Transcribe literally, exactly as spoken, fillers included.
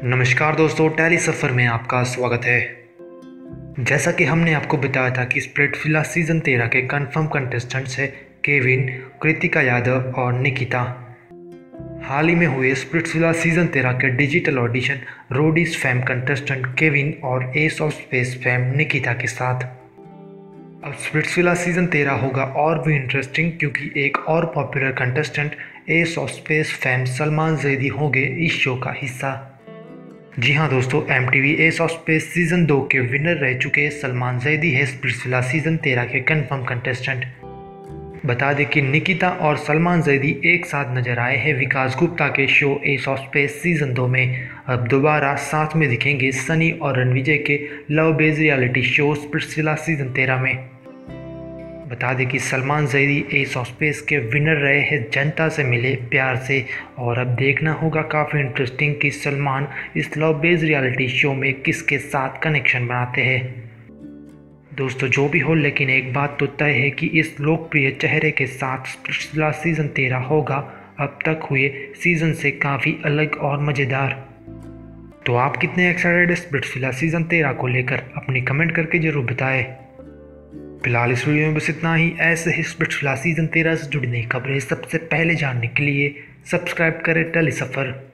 नमस्कार दोस्तों, टैली सफ़र में आपका स्वागत है। जैसा कि हमने आपको बताया था कि स्प्लिट्सविला सीज़न तेरह के कंफर्म कंटेस्टेंट्स हैं केविन, कृतिका यादव और निकिता। हाल ही में हुए स्प्लिट्सविला सीज़न तेरह के digital audition Roadies fame contestant Kevin और Ace of Space fame Nikita के साथ। अब स्प्लिट्सविला सीज़न तेरह होगा और भी इंटरेस्टिंग, क्योंकि एक और popular contestant Ace of Space fame Salman Zaidi होंगे इस शो का हिस्सा। जी हाँ दोस्तों, M T V Ace of Space season दो के विनर रह चुके सलमान जैदी है स्प्लिट्सविला सीज़न तेरह के कंफर्म कंटेस्टेंट। बता दें कि निकिता और सलमान जैदी एक साथ नजर आए हैं विकास गुप्ता के show Ace of Space season दो में। अब दोबारा साथ में दिखेंगे सनी और रणविजय के love based reality show Splitsvilla season तेरह में। बता दें कि Salman Zaidi Ace of Space के विनर रहे हैं, जनता से मिले प्यार से, और अब देखना होगा काफ़ी इंटरेस्टिंग कि सलमान इस लव बेस्ड रियलिटी शो में किसके साथ कनेक्शन बनाते हैं। दोस्तों जो भी हो, लेकिन एक बात तो तय है कि इस लोकप्रिय चेहरे के साथ स्प्लिट्सविला सीज़न तेरह होगा अब तक हुए सीज़न से काफ़ी अलग और मज़ेदार। तो आप कितने एक्साइटेड हैं स्प्लिट्सविला सीज़न तेरह को लेकर, अपनी कमेंट करके ज़रूर बताएं। फिलहाल इस वीडियो में बस इतना ही। ऐसे ही स्प्लिट्सविला सीज़न तेरह से जुड़ी नई खबरें सबसे पहले जानने के लिए सब्सक्राइब करें टैली सफ़र।